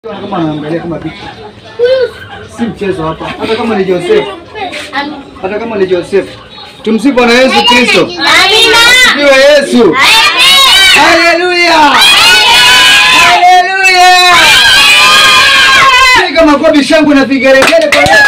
Kama anaangalia kama picha. Si mchezo hapa. Hata kama ni Joseph. Hata kama ni Joseph. Tumsifu Bwana Yesu Kristo. Amina. Sifiwe Yesu. Amen. Haleluya. Haleluya. Piga makofi shangwe na vigelegele kwa Yesu.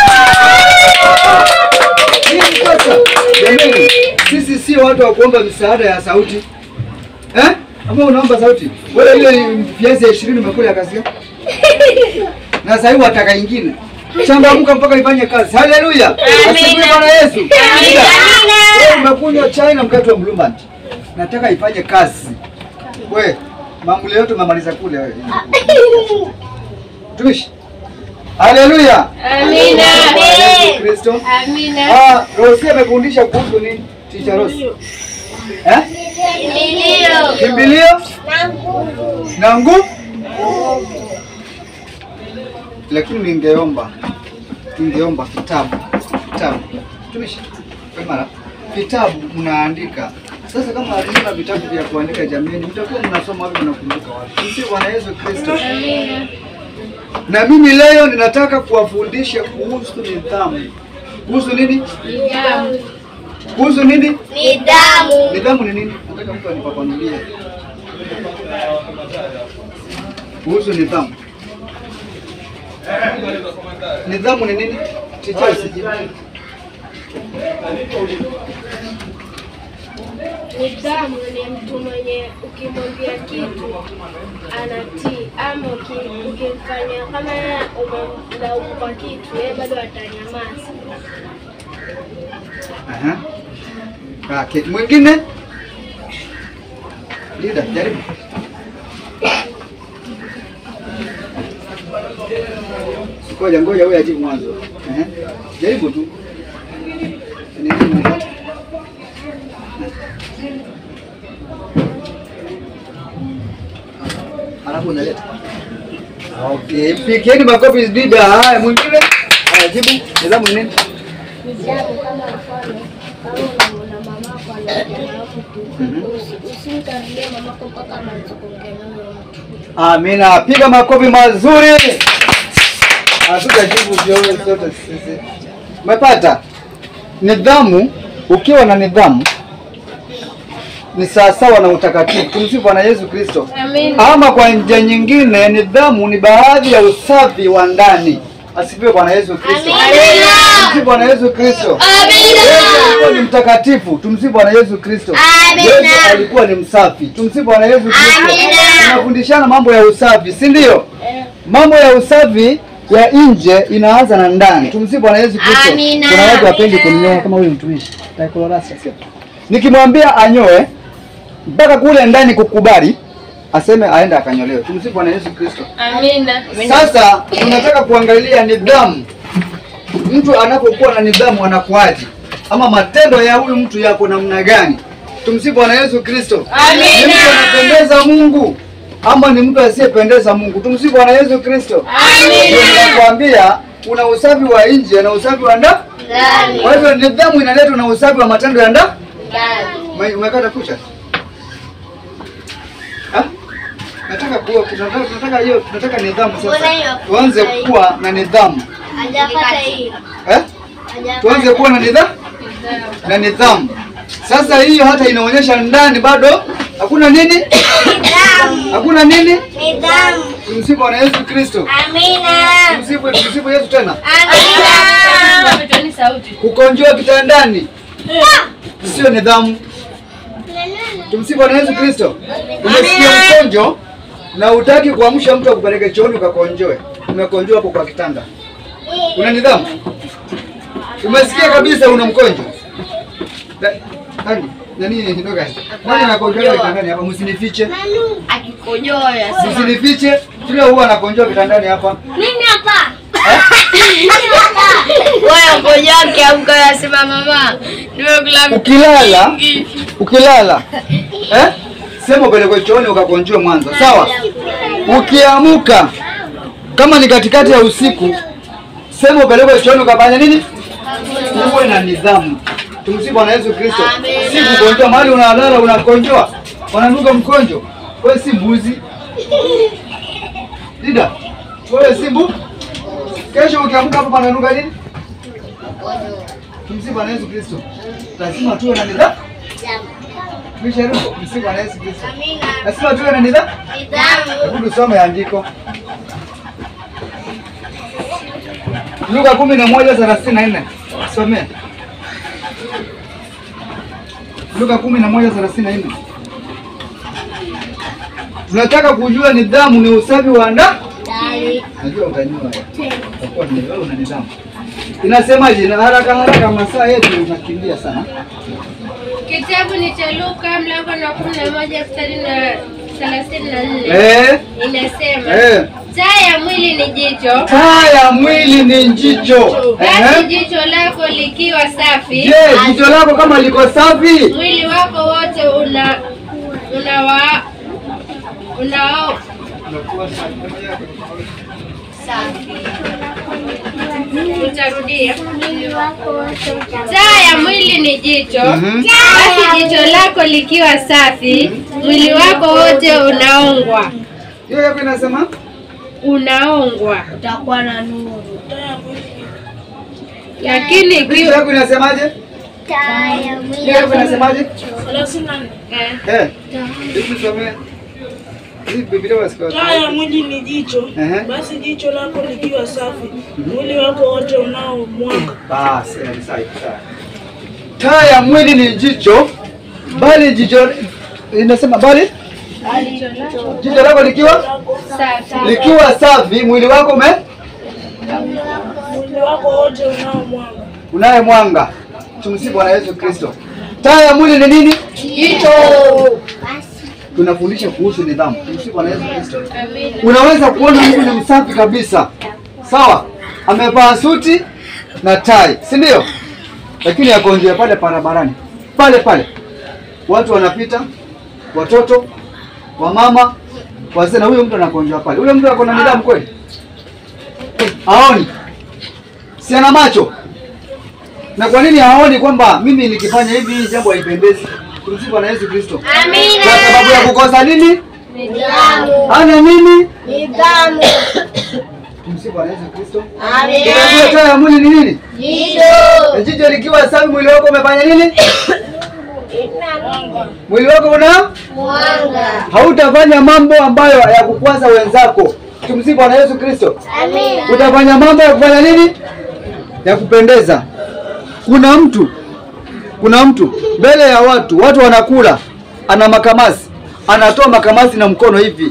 Jamani, sisi sio watu wa kuomba msaada ya sauti. Ama unaomba sauti? Wewe ile viazi 20 umekula kazi. Na sasa hivi wataka nyingine. Changamka mpaka ifanye kazi. Haleluya. Asifiwe Bwana Yesu. Amina. Wewe umekunywa chai na mkate wa Blueband. Nataka ifanye kazi. Wewe mambo yote umemaliza kule wewe. Tumishi. Haleluya. Amina. Yesu Kristo. Amina. Rosi amefundisha kuhusu nini? Teacher Rosi. Kimbilio. Na nguvu. Lakini ningeomba kitabu. Tumishi. Mara kitabu mnaandika. Sasa kama hazina vitabu vya kuandika jamii, mtakuwa mnasoma wapi mnakumbuka wapi? Msifu Bwana Yesu Kristo. Amina. Na mimi leo ninataka kuwafundisha kuhusu nidhamu. Kuhusu nini? Nidhamu. Kuhusu nini? Nidhamu. Nidhamu ni nini? Nataka mtu anifafanulie. Kuhusu nidhamu. Nidhamu ni nini? Teacher usijibu. Nidhamu ni mtu mwenye ukimwambia kitu anatii, ama ukimfanyia kama yeye umemlaumu kwa kitu yeye bado atanyamaza. Okay. Mwingine? Lida, jaribu. Ngoja wewe ajibu mwanzo. Jaribu tu. Nini? Alafu unaleta. Okay, pikeni makofi Lida. Haya, mwingine? Haya, jibu. Nidhamu ni nini? Nidhamu kama mfano kama una mamako anaongea mtu, usimkaribie mamako mpaka aanze kuongea mtu. Amina. Piga makofi mazuri. Hatutajibu vyote sote sisi. Umepata? Nidhamu, ukiwa na nidhamu ni sawasawa na utakatifu. Tumsifu Bwana Yesu Kristo. Amina. Ama kwa njia nyingine, nidhamu ni baadhi ya usafi wa ndani. Asifiwe Bwana Yesu Kristo. Amina. Tumsifu Bwana Yesu Kristo. Amina. Yesu alikuwa ni mtakatifu. Tumsifu Bwana Yesu Kristo. Amina. Yesu alikuwa ni msafi. Tumsifu Bwana Yesu Kristo. Amina. Tunafundishana mambo ya usafi, si ndio? Mambo ya usafi ya nje inaanza na ndani. Tumsifu Bwana Yesu Kristo. Amina. Kuna watu wapendi kunyoa kama huyu mtumishi. Taikolorasa sio. Nikimwambia anyoe mpaka kule ndani kukubali, aseme aenda akanyolewe. Tumsifu Bwana Yesu Kristo. Amina. Sasa tunataka kuangalia nidhamu. Mtu anapokuwa na nidhamu anakuaje? Ama matendo ya huyu mtu yako namna gani? Tumsifu Bwana Yesu Kristo. Amina. Ni mtu anapendeza Mungu ama ni mtu asiyependeza Mungu? Tumsifu Bwana Yesu Kristo. Amina. Ninakwambia kuna usafi wa nje na usafi wa ndani. Kwa hivyo nidhamu inaletwa na usafi wa matendo ya ndani. Umekata kucha? Tunataka nidhamu sasa. Tuanze kuwa na nidhamu. Hajapata hiyo. Tuanze kuwa na nidhamu. Na nidhamu. Sasa hiyo hata inaonyesha ndani bado hakuna nini? Nidhamu. Hakuna nini? Nidhamu. Tumsifu Bwana Yesu Kristo. Amina. Tumsifu Yesu tena. Amina. Kukonjoa kitandani sio nidhamu. Tumsifu Bwana Yesu Kristo. Umesikia mkonjo na utaki kuamsha mtu akupeleke chooni ukakonjoe. Umekonjoa hapo kwa kitanda. Una nidhamu? Umesikia kabisa una mkonjo. Nani ndoga? Nani anakonjoa kitandani hapa? Msinifiche. Akikojoa Msinifiche. Kila huwa anakonjoa kitandani hapa. Mimi hapa. wewe ngoja yake amka yasema mama. Nimekula Ukilala. Sema upeleke chooni ukakonjoe mwanzo. Sawa? Ukiamuka kama ni katikati ya usiku, sema upeleke chooni ukafanya nini? Uwe na nidhamu. Tumsifu Bwana Yesu Kristo. Si kukonjoa mahali unalala unakonjoa. Wananuka mkonjo. Wewe si mbuzi. Dida, Wewe Simbu. Kesho ukiamka hapo pananuka nini? Tumsifu Bwana Yesu Kristo. Lazima tuwe na nidhamu. Tumsifu Bwana Yesu Kristo. Amina. Lazima tuwe na nidhamu. Nidhamu. Hebu tusome andiko. Luka 11:34. Somea. Luka 11:34. Tunataka kujua nidhamu ni usafi wa ndani. Najua utanyua. Kwa nini wewe una nidhamu? Inasemaje? Na haraka masaa yetu tunakimbia sana. Kitabu ni cha Luka mlango wa 11 mstari na 34. Inasema taa ya mwili ni jicho. Taa ya mwili ni jicho. Basi jicho lako likiwa safi. Je, jicho lako kama liko safi? Mwili wako wote utarudia. Taa ya mwili ni jicho. Basi jicho lako likiwa safi, mwili wako wote unaongwa. Hiyo yako inasema Unaongwa. Utakuwa na nuru. Lakini hiyo yako inasemaje? Taa ya mwili. Hiyo yako inasemaje? 34. Hivi somea. Hivi Biblia wasikia. Taa ya mwili ni jicho. Basi jicho lako likiwa safi, mwili wako wote unao mwanga. Basi, sawa. Taa ya mwili ni jicho, bali jicho inasema bali jicho lako likiwa safi, mwili wako Mwili wako wote unao mwanga. unaye mwanga. Tumsifu Bwana Yesu Kristo. Taa ya mwili ni nini? Jicho. Tunafundisha kuhusu nidhamu. Tumsifu Bwana Yesu Kristo. Unaweza kuona mtu ni msafi kabisa. Sawa? Amevaa suti na tai, si ndio? Lakini akonje pale barabarani. Pale. Watu wanapita, watoto, wamama, wazee, na huyo mtu anakonja pale. Huyo mtu akona nidhamu kweli? Haoni. Si ana macho. Na kwa nini haoni kwamba mimi nikifanya hivi jambo haipendezi? Tumsifu Bwana Yesu Kristo. Amina. Kwa sababu ya kukosa nini? Nidhamu. Ana nini? Nidhamu. Tumsifu Bwana Yesu Kristo. Amina. Taa ya mwili ni nini? Jicho. Jicho likiwa safi, mwili wako umefanya nini? Mwili wako una Mwanga. hautafanya mambo ambayo ya kukwaza wenzako. Tumsifu Bwana Yesu Kristo. Amina. Utafanya mambo ya kufanya nini? Ya kupendeza. Kuna mtu mbele ya watu wanakula, ana makamasi, anatoa makamasi na mkono hivi,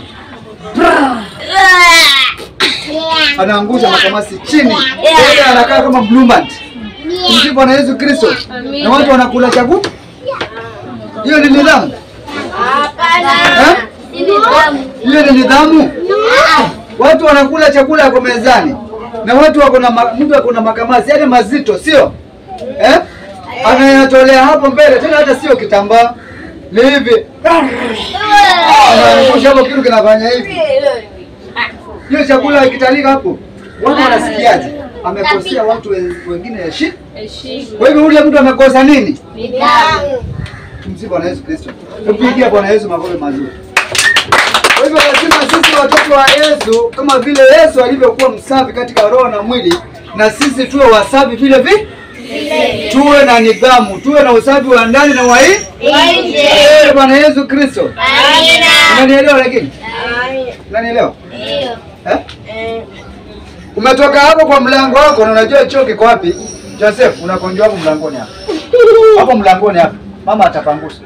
anaangusha makamasi chini, yeye anakaa kama blue band. Tumsifu Bwana Yesu Kristo. Na watu wanakula chakula. Hiyo ni nidhamu? Hapana. Nidhamu. Hiyo ni nidhamu? Watu wanakula chakula yako mezani na watu wako na mtu wako na makamasi yale mazito, sio? Anayatolea hapo mbele, tena hata sio kitambaa. Ni hivi. Anaangusha hapo, kitu kinafanya hivi. Hiyo chakula ikitalika hapo, watu wanasikiaje? Amekosea watu wengine heshima. Kwa hivyo yule mtu amekosa nini? Nidhamu. Tumsifu Bwana Yesu Kristo. Tupigie Bwana Yesu makofi mazuri. Kwa hivyo lazima sisi watoto wa Yesu, kama vile Yesu alivyokuwa msafi katika roho na mwili, na sisi tuwe wasafi vile vile. Tuwe na nidhamu, tuwe na usafi wa ndani na wa nje. Bwana Yesu Kristo. Amina. Unanielewa lakini? Unanielewa? Ndio. Umetoka hapo kwa mlango wako na unajua choo kiko wapi? Joseph, unakonjwa hapo mlangoni hapo. Hapo mlangoni hapo. Mama atapangusha.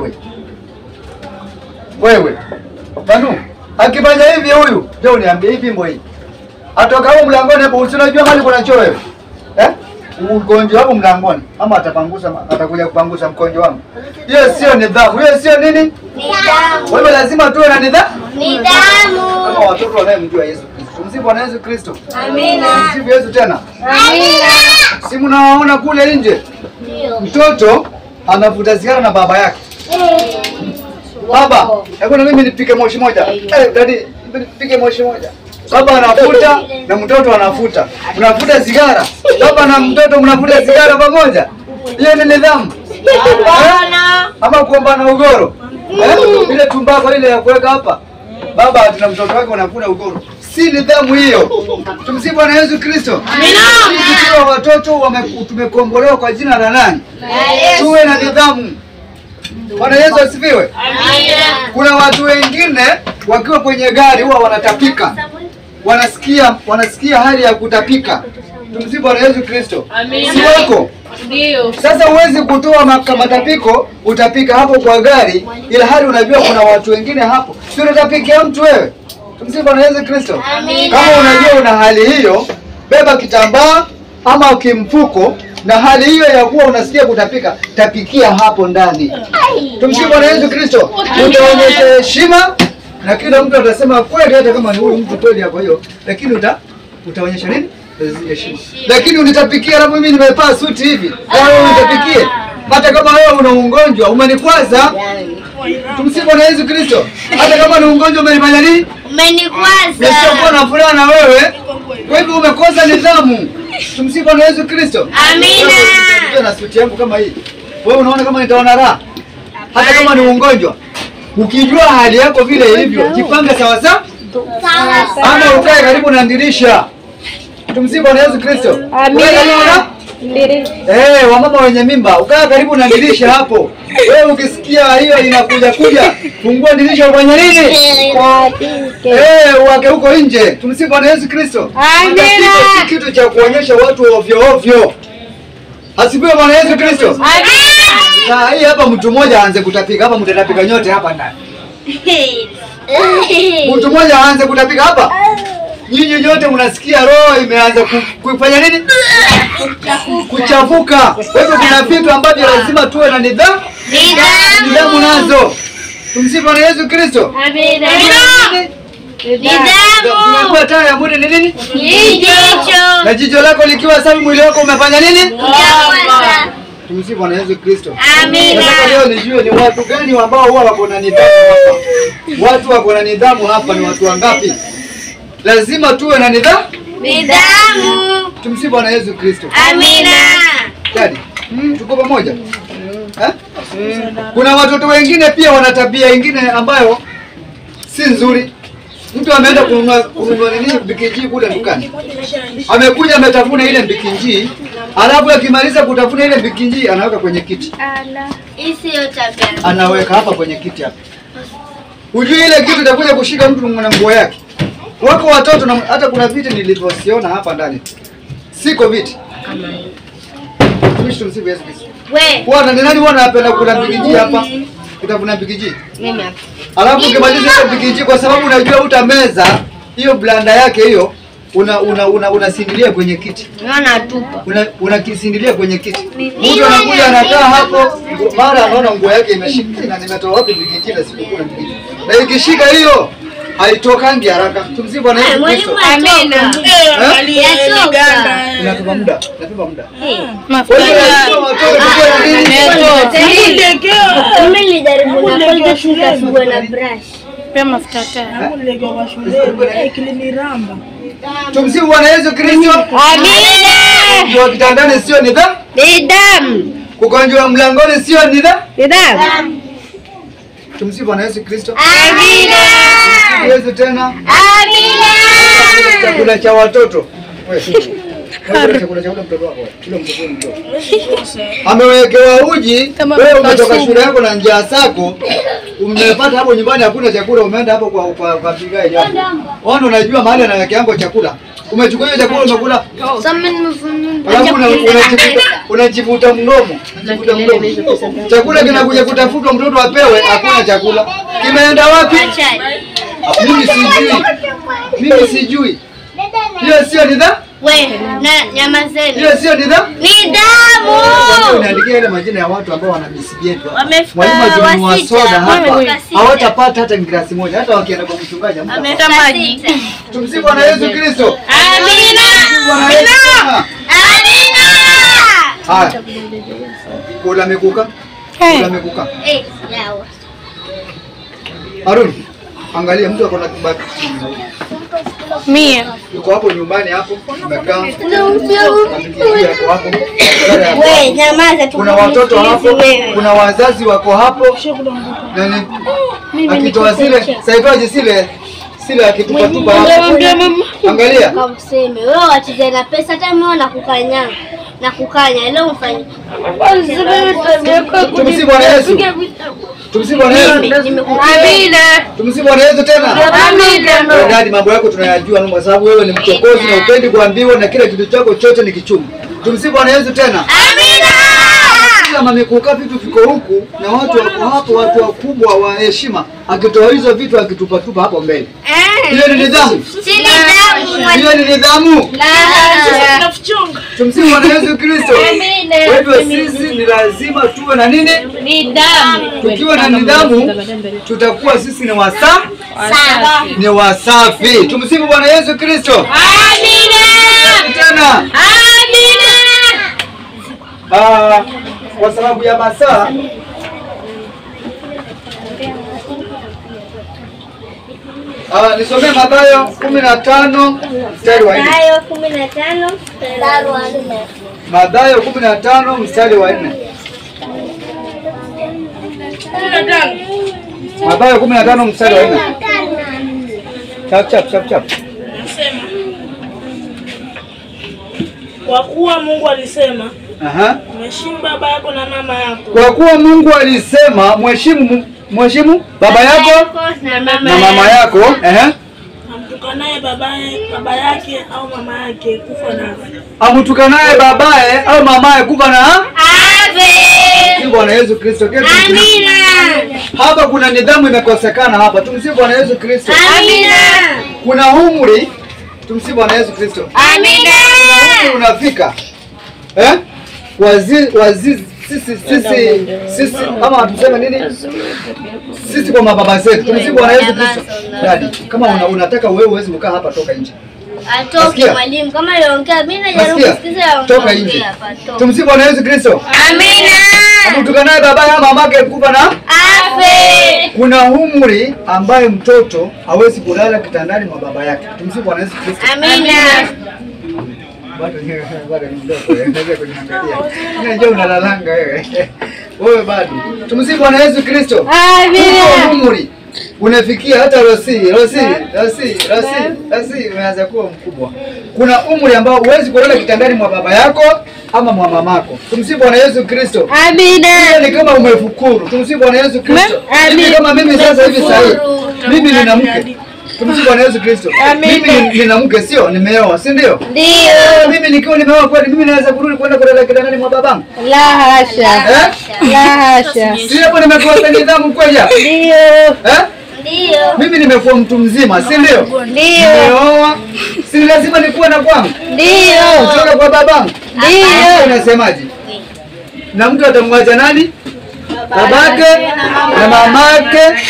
Wewe. Banu, akifanya hivi huyu, je, uniambie hivi mbona hii? Atoka hapo mlangoni hapo, unajua hali kuna choo wewe. Mgonjwa hapo mlangoni. Mama atapangusha, atakuja kupangusha mkonjo wangu. Hiyo sio nidhamu. Hiyo sio nini? Nidhamu. Wewe lazima tuwe na nidhamu. Nidhamu. Kama watoto wanayemjua Yesu Kristo. Tumsifu Bwana Yesu Kristo. Amina. Tumsifu Yesu tena. Amina. Si mnaona kule nje? Ndio. Mtoto anavuta sigara na baba yake. Baba, hebu na mimi nipike moshi moja. Daddy, nipike moshi moja. Baba anafuta na mtoto anafuta. Mnafuta sigara. Baba na mtoto mnafuta sigara pamoja. Hiyo ni nidhamu. Hapana. Ama kuombana ugoro. Ile tumbako ile ya kuweka hapa. Baba na mtoto wake wanafuta ugoro. Si nidhamu hiyo. Tumsifu Bwana Yesu Kristo. Amina. Tukiwa watoto tumekombolewa kwa jina la nani? Tuwe na nidhamu. Bwana Yesu asifiwe. Amina. Kuna watu wengine wakiwa kwenye gari huwa wanatapika. Wanasikia hali ya kutapika. Tumsifu Bwana Yesu Kristo. Amina. Si wako? Ndio. Sasa huwezi kutoa matapiko utapika hapo kwa gari ila hali unajua kuna watu wengine hapo. Si unatapikia mtu wewe? Tumsifu Bwana Yesu Kristo. Amina. Kama unajua una hali hiyo, beba kitambaa ama kimfuko na hali hiyo ya kuwa unasikia kutapika, tapikia hapo ndani. Tumsifu Bwana Yesu Kristo. Utaonyesha heshima na kila mtu atasema kweli hata kama ni huyu mtu kweli hapo hiyo, lakini utaonyesha nini? Heshima. Lakini unitapikia na mimi nimevaa suti hivi. Wewe unitapikie. Hata kama wewe una ugonjwa, umenikwaza. Tumsifu Bwana Yesu Kristo. Hata kama ni ugonjwa umenifanya nini? Umenikwaza. Sio na furaha na wewe. Kwa hivyo umekosa nidhamu. Tumsifu Bwana Yesu Kristo. Amina. Ndio na suti yangu kama hii. Wewe unaona kama nitaona raha? Hata kama ni ugonjwa. Ukijua hali yako vile ilivyo, jipange sawa sawa. Ama ukae karibu na dirisha. Tumsifu Bwana Yesu Kristo. Amina. Wamama wenye mimba, ukaa karibu na dirisha hapo. Wewe ukisikia hiyo inakuja fungua dirisha ufanye nini? Wake huko nje. Tumsifu Bwana Yesu Kristo. Amina. Si kitu cha kuonyesha watu ovyo ovyo. Asifiwe Bwana Yesu Kristo. Amina. Hii hapa mtu mmoja aanze kutapika hapa, mtatapika nyote hapa ndani. Mtu mmoja aanze kutapika hapa. Nyinyi nyote mnasikia roho imeanza kufanya nini? Kuchafuka. Kwa hivyo kuna vitu ambavyo lazima tuwe na nidhamu nazo. Tumsifu Bwana Yesu Kristo. Amina. Nidhamu. Tunakuwa taa ya mwili ni nini? Jicho. Na jicho lako likiwa safi mwili wako umefanya nini? Tumsifu Bwana Yesu Kristo. Amina. Sasa leo nijue ni watu gani ambao huwa wako na nidhamu hapa. Watu wako na nidhamu hapa ni watu wangapi? Lazima tuwe na nidhamu. Tumsifu Bwana Yesu Kristo. Amina. Dadi, tuko pamoja? Kuna watoto wengine pia wana tabia nyingine ambayo si nzuri. Mtu ameenda kununua nini bikinji kule dukani. Amekuja ametafuna ile bikinji, alafu akimaliza kutafuna ile bikinji anaweka kwenye kiti. Hiyo tabia. Anaweka hapa kwenye kiti hapa. Ujui ile kitu itakuja kushika mtu na nguo yake. Wako watoto na hata kuna viti nilivyosiona hapa ndani. Siko viti. Kama hivi. Tumsifu Yesu Kristo. Wewe ni nani anapenda kula bikiji hapa? Utavuna bikiji? Mimi hapa. Alafu ukimaliza hiyo bikiji kwa sababu unajua utameza hiyo blanda yake hiyo unasindilia kwenye kiti. Unaona atupa. Unakisindilia kwenye kiti. Mtu anakuja anakaa hapo, mara anaona nguo yake imeshika na nimetoa wapi bikiji na sikukula bikiji. Na ikishika hiyo haitokangi haraka. Tumsifu Bwana Yesu Kristo. Amina. Inatupa muda. Mafuta. Mimi nilijaribu na kwanza shuka sugua na brush. Pia mafuta taa. Tumsifu Bwana Yesu Kristo. Amina. Kwa kitandani sio nidhamu. Kugonjwa mlangoni sio nidhamu. Tumsifu Bwana Yesu Kristo. Amina. Yesu tena. Amina. Chakula cha watoto. Chakula cha mtoto wako. Kila mtoto mdogo. Amewekewa uji, wewe umetoka shule yako na njaa zako, umepata hapo nyumbani hakuna chakula, umeenda hapo kwa bigai yako. Wao unajua mahali anawekeango chakula. Umechukua hiyo chakula umekula. Alafu unajivuta mdomo. Chakula kinakuja kutafutwa mtoto apewe, hakuna chakula. Kimeenda wapi? Mimi sijui. Hiyo sio nidhamu? Nyamazeni. Hiyo sio nidhamu? Unaandikia ile majina ya watu ambao wana misibietu. Mwalimu akinunua soda hapa, hawatapata hata glasi moja, hata wakienda kwa mchungaji ameta maji. Tumsifu Bwana Yesu Kristo. Amina. Amina. Haya. Kula mekuka. Yawa. Arun, angalia mtu ako na kibaki. Mia. Yuko hapo nyumbani hapo, umekaa. Wewe nyamaza tu. Kuna watoto hapo, kuna wazazi wako hapo. Nani? Akitoa zile, saifaje zile Sile akitupa hapo. Angalia. Kama useme wewe wacheze na pesa hata mimi na kukanya leo mfanye. Tumsifu Bwana Yesu. Tumsifu Bwana Yesu. Amina. Tumsifu Bwana Yesu tena. Amina. Dadi, mambo yako tunayajua kwa sababu wewe ni mchokozi na upendi kuambiwa na kila kitu chako chote ni kichungu. Tumsifu Bwana Yesu tena. Amina. Kama mikuka vitu viko huku na watu wako hapo, watu wakubwa wa heshima, akitoa hizo vitu akitupa hapo mbele. Hiyo ni nidhamu. Si nidhamu. Hiyo ni nidhamu. La. Tumsifu Bwana Yesu Kristo. Amina. Wewe sisi ni lazima tuwe na nini? Nidhamu. Tukiwa na nidhamu tutakuwa sisi ni wasafi. Ni wasafi. Tumsifu Bwana Yesu Kristo. Amina. Tena. Amina. Kwa sababu ya masaa nisomee Mathayo 15 mstari wa 4. Mathayo 15 mstari wa 4. Mathayo 15 mstari wa 4. Mathayo 15 mstari wa 4. Chap. Nasema, kwa kuwa Mungu alisema, mheshimu baba yako na mama yako. Kwa kuwa Mungu alisema mheshimu baba yako na mama yako. Amtukanaye baba yake au mama yake kufa na afe. Amtukanaye babaye au mamaye kufa na Amen. Bwana Yesu Kristo. Amina. Hapa kuna nidhamu imekosekana hapa. Tumsifu Bwana Yesu Kristo. Amina. Kuna umri. Tumsifu Bwana Yesu Kristo. Amina. Umri unafika. Sisi kama tuseme nini? Sisi kwa mababa zetu. Tumsifu Bwana Yesu Kristo. Dadi, kama unataka wewe uweze kukaa hapa, toka nje. Atoke mwalimu kama aliongea mimi najaribu kusikiza toka nje. Tumsifu Bwana Yesu Kristo. Amina. Amtukanaye baba au mamake kufa na afe. Kuna umri ambaye mtoto hawezi kulala kitandani mwa baba yake. Tumsifu Bwana Yesu Kristo. Amina. Bado ni mdogo, endelea kuniangalia. Unajua unalalanga wewe. Wewe bado. Tumsifu Bwana Yesu Kristo. Amina. Umri unafikia hata Rosi umeanza kuwa mkubwa. Kuna umri ambao huwezi kulala kitandani mwa baba yako ama mwa mamako. Tumsifu Bwana Yesu Kristo. Amina. Ni kama umefukuru. Tumsifu Bwana Yesu Kristo. Ni kama mimi sasa hivi sahihi. Mimi nina mke. Tumsifu Bwana Yesu Kristo. Mimi nina mke, sio nimeoa, si ndio? Ndio. Mimi nikiwa nimeoa kweli mimi naweza kurudi kwenda kulala kitandani mwa babangu? La hasha. La hasha. Si hapo nimekosa nidhamu kweli? Ndio. Ndio. Mimi nimekuwa mtu mzima, si ndio? Ndio. Nimeoa. Si lazima nikuwe na kwangu? Ndio. Kutoka kwa babangu? Ndio. Unasemaje? Na mtu atamwacha nani? Babake na mamake,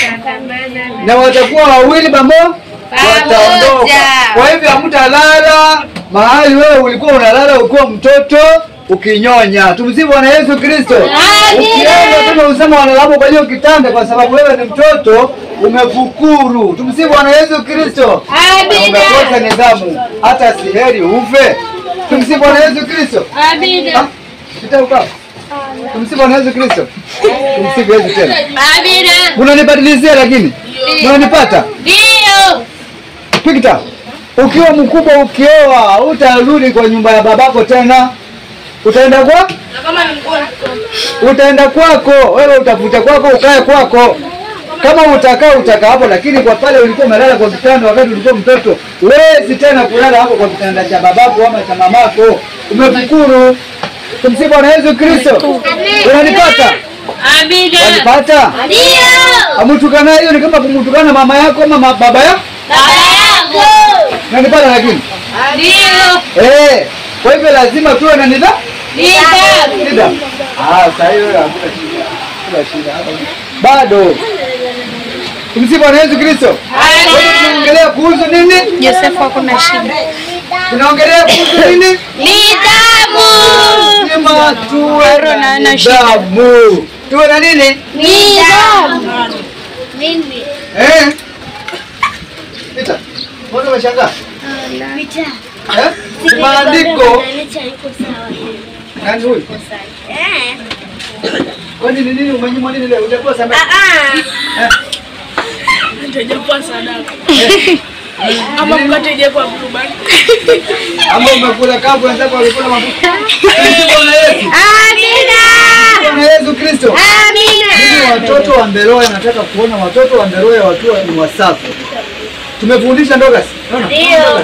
na watakuwa wawili pamoja, wataondoka. Kwa hivyo hamtalala mahali wewe ulikuwa unalala ukiwa mtoto ukinyonya. Tumsifu Bwana Yesu Kristo. Ukienda kama usema wanalala kwa hiyo kitanda kwa sababu wewe ni mtoto umefukuru. Tumsifu Bwana Yesu Kristo. Amina. Umekosa nidhamu, hata si heri ufe. Tumsifu Bwana Yesu Kristo. Amina. Kitabu. Tumsifu Bwana Yesu Kristo. Tumsifu Yesu tena. Amina. Unanibadilizia lakini? Unanipata? Ndio. Pikita. Ukiwa mkubwa ukioa, utarudi kwa nyumba ya babako tena. Utaenda kwa? Kama ni mgonjwa. Utaenda kwako, wewe utafuta kwako, ukae kwako. Kama utakaa hapo, lakini kwa pale ulikuwa umelala kwa kitanda wakati ulikuwa mtoto, wewe si tena kulala hapo kwa kitanda cha babako ama cha mamako. Umefukuru. Tumsifu Bwana Yesu Kristo. Unanipata? Amina. Unanipata? Ndio. Amutukana hiyo ni kama kumtukana mama yako ama baba yako? Baba yako. Unanipata lakini? Ndio. Kwa hivyo lazima tuwe na nidhamu. Nidhamu. Sasa hiyo hakuna shida. Bado. Tumsifu Bwana Yesu Kristo. Tunaongelea kuhusu nini? Joseph hakuna shida. Tunaongelea kuhusu nini? Nidhamu. Sema tuwe na nidhamu. Tuwe na nini? Nidhamu. Mimi. Pita. Mbona umeshangaa? Pita. Maandiko. Nani huyu? Kwani ni nini umenyimwa nini leo? Hujakuwa samaki? itajakuwa sadaka. Ama mkate ijakuwa blueband. Ama umekula kavu wenzako walikula mafuta. Bwana Yesu. Amina. Bwana Yesu Kristo. Amina. Mimi watoto wa Mberoya nataka kuona watoto wa Mberoya wakiwa ni wasafi. Tumefundisha ndoga. Ndio.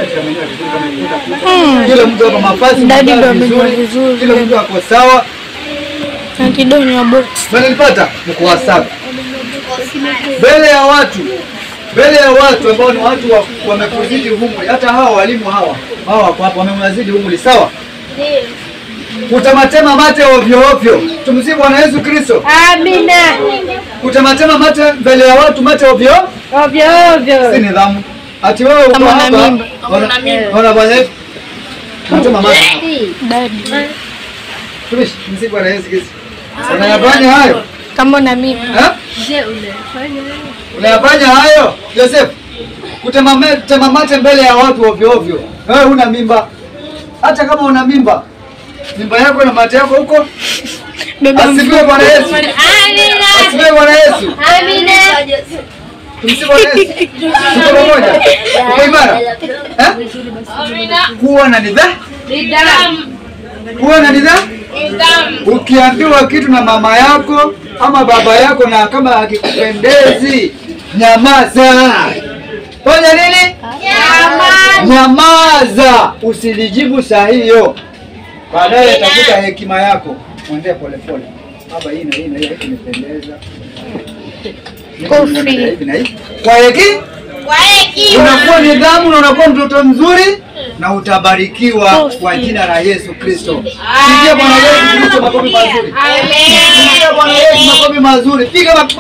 Kila mtu hapa mavazi vizuri. Kila mtu ako sawa. Na kidoni wa box. Mnanipata? Mko wasafi. Mbele ya watu ambao ni watu wamekuzidi umri, hata hawa walimu hawa wako hapa wamemwazidi umri, sawa? Ndio. Kutamatema mate ovyo ovyo. Tumsifu Bwana Yesu Kristo. Amina. Kutamatema mate mbele ya watu, mate ovyo Ovyo. si nidhamu. Ati wewe uko hapa unafanya hivi. Kutamatema mate. Daddy. Tumishi, tumsifu Bwana Yesu Kristo. Unayafanya hayo? Kama na mimi. Je, unafanya? Unayafanya hayo? Joseph. Kutema mate mbele ya watu ovyo ovyo. Wewe huna mimba. Hata kama una mimba, mimba yako na mate yako huko. Asifiwe Bwana Yesu. Amina. Asifiwe Bwana Yesu. Amina. Tumsifu Bwana Yesu. Tuko pamoja. Tuko imara. Kuwa na nidhamu. Kuwa na nidhamu. Ukiambiwa kitu na mama yako ama baba yako na kama hakikupendezi, nyamaza. Fanya nini? Nyamaza. Usilijibu saa hiyo. Baadaye tafuta hekima yako. Mwendee pole pole. Baba hii na hii na hii inapendeza. Kofi. Kwa hekima unakuwa nidhamu na unakuwa mtoto mzuri na utabarikiwa kwa jina la Yesu Kristo. Pigia Bwana Yesu Kristo makofi mazuri. Pigia Bwana Yesu makofi mazuri. Piga makofi.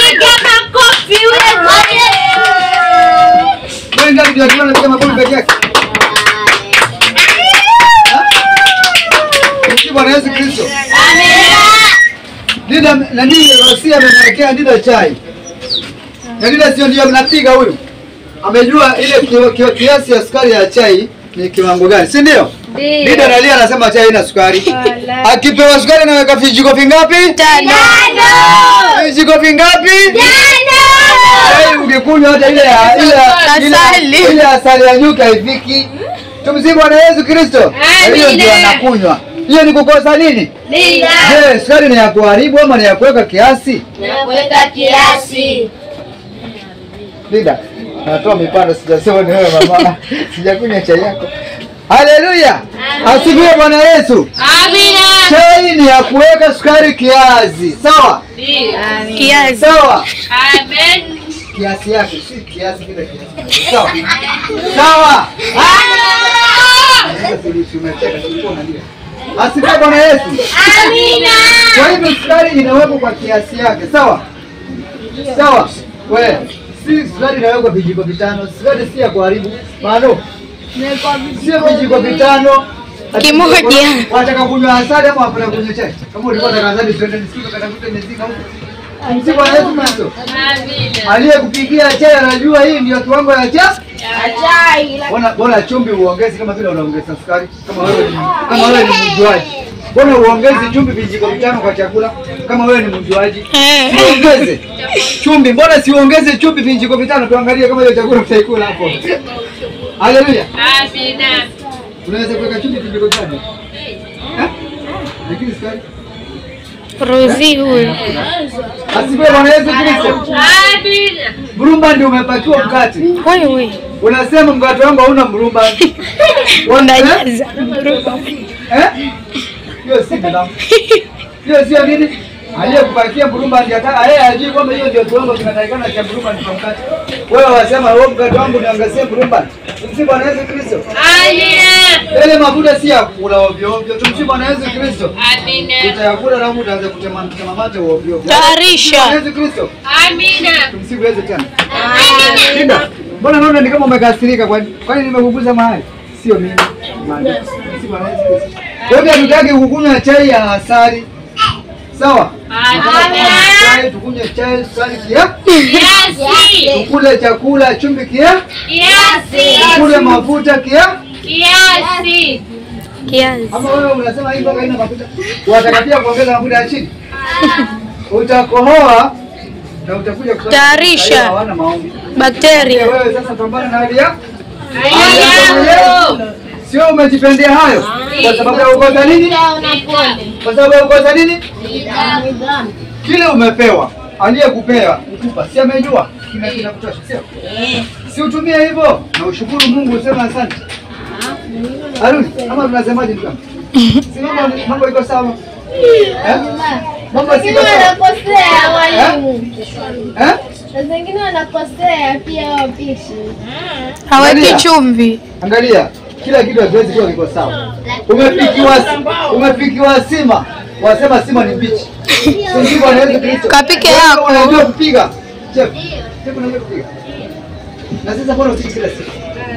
Wewe ndio unajua unapiga makofi peke yake. Pigia Bwana Yesu Kristo. Dida nani Rosia amemwekea Dida chai. Na Dida sio ndio mnapiga huyu. Amejua ile kiasi ya sukari ya chai ni kiwango gani, si ndio? Dida analia anasema chai ina sukari. Akipewa sukari anaweka vijiko vingapi? 5. Vijiko vingapi? 5. Chai ukikunywa hata ile asali ya nyuki haifiki. Tumsifu Bwana Yesu Kristo. Hiyo ndio anakunywa. Hiyo ni kukosa nini? Je, sukari ni ya kuharibu ama ni ya kuweka kiasi? Na kuweka kiasi. Dida, natoa mipando sijasema ni wewe mama. Sijakunywa chai yako. Haleluya. Asifiwe Bwana Yesu. Amina. Chai ni ya kuweka sukari kiasi. Sawa? Kiasi. Sawa? Amen. Kiasi yake, si kiasi kile kiasi. Sawa? Sawa? Asifiwe Bwana Yesu. Amina. Kwa hivyo sukari inawekwa kwa kiasi yake. Sawa? Sawa? Wewe si sukari inawekwa vijiko 5. Sukari si ya kuharibu. Bado. Sio vijiko 5. Kimoja. Wataka kunywa asali ama wapenda kunywa chai? Kama ulikuwa unataka asali twende nisikike katafuta mezika huko. Msifu Bwana Yesu Kristo. Amina. Aliyekupigia chai anajua hii ndio kiwango ya chai. Chai. Bora chumvi uongeze kama vile unaongeza sukari kama wewe ni mjuaji. Bora uongeze chumvi vijiko 5 kwa chakula kama wewe ni mjuaji. Uongeze chumvi, bora si uongeze chumvi vijiko 5 tuangalie kama hiyo chakula utaikula hapo. Haleluya. Amina. Unaweza kuweka chumvi vijiko 5. Lakini sukari. Rozi huyo. Asifiwe Bwana Yesu Kristo. Amina. Mrumba ndio umepakiwa mkate. Wewe. Unasema mkate wangu hauna mrumba. Unajaza. Hiyo si nidhamu. Hiyo sio nini? Aliyekupakia mrumba ndiye yeye ajui kwamba hiyo ndio kiwango kinatakikana cha mrumba ni mkate. Wewe wasema wewe mkate wangu niangazie mrumba. Tumsifu Bwana Yesu Kristo. Amina. Ile mafuta si ya kula ovyo ovyo. Tumsifu Bwana Yesu Kristo. Amina. Utayakula na utaanza kutema mate ovyo ovyo. Tayarisha. Bwana Yesu Kristo. Amina. Tumsifu Yesu tena. Amina. Linda, mbona naona ni kama umekasirika kwani nimekuguza mahali? Sio mimi. Tumsifu Bwana Yesu Kristo. Wewe hatutaki kukunywa chai ya asali. Sawa? Chai tukunywe chai sukari Kiasi. tukule chakula chumvi Kiasi. tukule mafuta Kiasi. Ama wewe unasema hii mpaka haina mafuta. Unataka pia kuongeza mafuta ya chini. Utakohoa na utakuja tayarisha hawana maombi. bakteria. Wewe sasa pambana na hali ya sio umejipendea hayo kwa sababu ya ukosa nini? Kwa sababu ya ukosa nini? Kile umepewa, aliyekupea ukupa, si amejua kinakutosha, sio? Si utumie hivyo na ushukuru Mungu, useme asante. Haruni, ama tunasemaje ndugu? Si mambo iko sawa? Mambo si sawa. Wanakosea walimu. Na wengine wanakosea pia wapishi. Haweki chumvi. Angalia, kila kitu hakiwezi kuwa kiko sawa. Umepikiwa sima, wasema sima ni mbichi. Sio anaweza Kristo. Kapike yako. Unajua kupiga. Chef, unajua kupiga. Na sasa mbona usiki kila siku?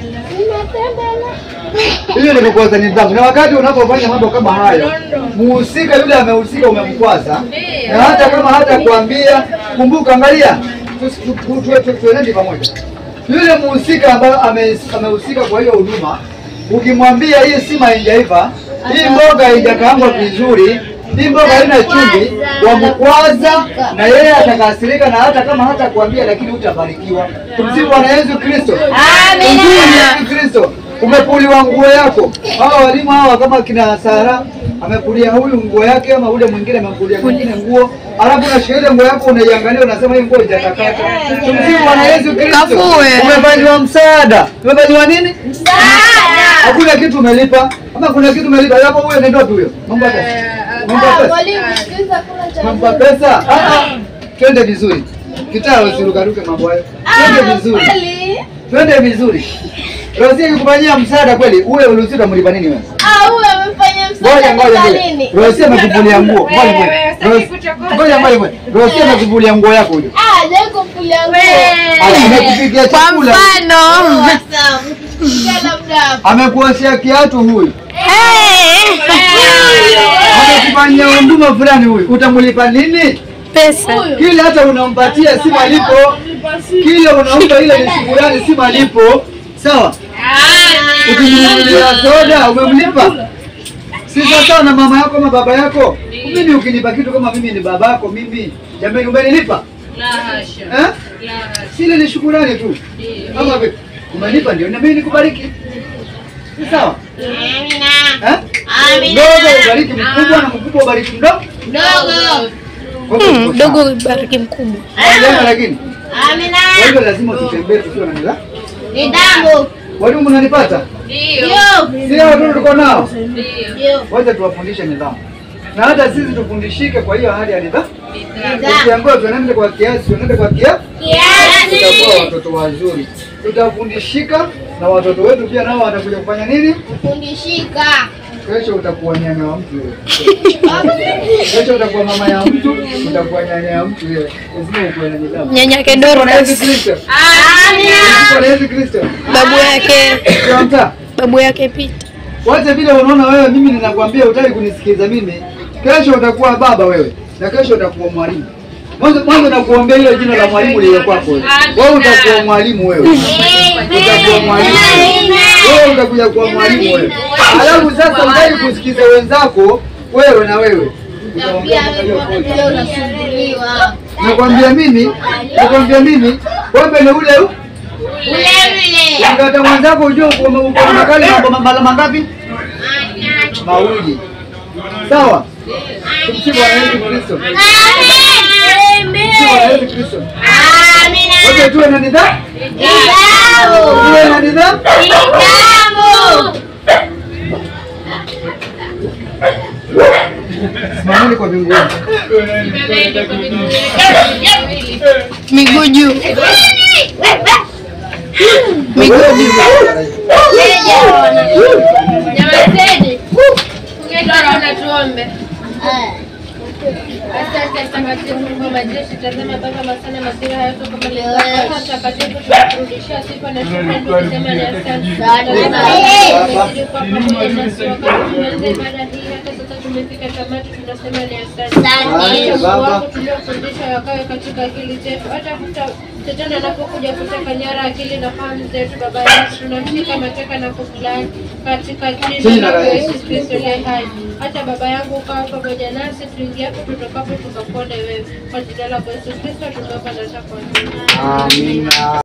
Hiyo ni kukosa nidhamu. Na wakati unapofanya mambo kama hayo, muhusika yule amehusika umemkwaza. Na hata kama hata kuambia, kumbuka, angalia, tuende pamoja. Yule muhusika ambaye amehusika kwa hiyo huduma, ukimwambia hii sima haijaiva, hii mboga haijakaangwa vizuri, hii mboga haina chumvi, wamkwaza na yeye atakasirika, na hata kama hata kuambia lakini utabarikiwa. Tumsifu Bwana Yesu Kristo. Amina. Yesu Kristo. Umepuliwa nguo yako. Hawa walimu hawa kama kina Sara amepulia huyu nguo yake, ama ule mwingine amepulia mwingine nguo. Alafu unashika nguo yako unaiangalia unasema hii nguo haijatakata. Tumsifu Bwana Yesu Kristo. Umefanywa msaada. Umefanywa nini? Msaada. Hakuna kitu umelipa. Ama kuna kitu umelipa. Hapo huyo ndio wapi huyo? Mambo pesa. Walimu sikiza kula chakula. Mambo pesa. Twende vizuri. Kitao usirukaruke mambo hayo. Twende vizuri. Twende vizuri. Rosie kukufanyia msaada kweli, ule uliusika mlipa nini wewe? Huyo amefanya msaada kwa nini? Rosie amekuvulia nguo. Ngoja. Rosie amekuvulia nguo yako huyo. Haja kuvulia nguo. Amekupikia chakula. Kwa mfano. Amekuoshia kiatu huyu. Amekufanyia huduma fulani huyu. Utamlipa nini? Pesa. Kile hata unampatia si malipo. Kile unampa ile ni shukrani, si malipo. Sawa? Ukimnunulia soda umemlipa. Si sawa na mama yako ama baba yako. Mimi ukinipa kitu kama mimi ni babako, mimi jamani umenilipa? La hasha. La hasha. Sile ni shukrani tu. Ama vipi? Umenipa ndio na mimi nikubariki. Si sawa? Amina. Amina. Ndogo ubariki mkubwa na mkubwa ubariki mdogo. Mdogo ubariki mkubwa. Lakini Amina. wewe lazima tutembee tukiwa na nidhamu. Nidhamu. Walimu mnanipata? Ndio. Sio watoto tuko nao? Ndio. Wacha tuwafundishe nidhamu. Na hata sisi tufundishike kwa hiyo hali ya nidhamu. Nidhamu. Ukiambiwa tunaenda kwa kiasi, tunaenda kwa kiasi. Tutakuwa watoto wazuri. Tutafundishika na watoto wetu pia nao watakuja kufanya nini? Kufundishika. Kesho utakuwa nyanya wa mtu wewe. Kesho utakuwa mama ya mtu, utakuwa nyanya ya mtu wewe. Lazima uwe na nidhamu. Nyanya Kedoro. Amina. Bwana Yesu Kristo. Babu yake Pita. Wote vile unaona wewe, mimi ninakwambia utaki kunisikiza mimi. Kesho utakuwa baba wewe na kesho utakuwa mwalimu. Mwanzo nakuombea ile jina la mwalimu lile kwako wewe. Wewe utakuwa mwalimu wewe. Utakuwa mwalimu. Wewe utakuja kuwa mwalimu wewe. Alafu sasa utaki kusikiza wenzako wewe na wewe. Nakwambia mimi wewe ni ule Ukata mwenzako ujue uko makali mara mangapi? Mawili. Sawa? Tumsifu Bwana Yesu Kristo. Amen. Bwana Yesu Kristo. Amina. Wote tuwe na nidhamu. Tuwe na nidhamu. Simameni kwa miguu. Miguu juu. Jamani, tungeona tuombe. Asante mtakatifu Mungu wa majeshi, tazama Baba masana masira hayo kama leo. Mtakatifu tunakurudishia sifa na shukrani tukisema ni asante. Tazama kwa pamoja na sisi wakati tuanze ibada hii hata sasa tumefika tamati, tunasema ni asante. Asante Baba. Tuliofundisha wakawe katika akili zetu, hata shetani anapokuja kuteka nyara akili na fahamu zetu, Baba Yesu, tunamshika mateka na kumlaki katika akili na Yesu Kristo aliye hai. Hata Baba yangu ukawa pamoja nasi, tuingiapo tutokapo tukakuone wewe. Kwa jina la Yesu Kristo tunaomba na kuamini. Amina.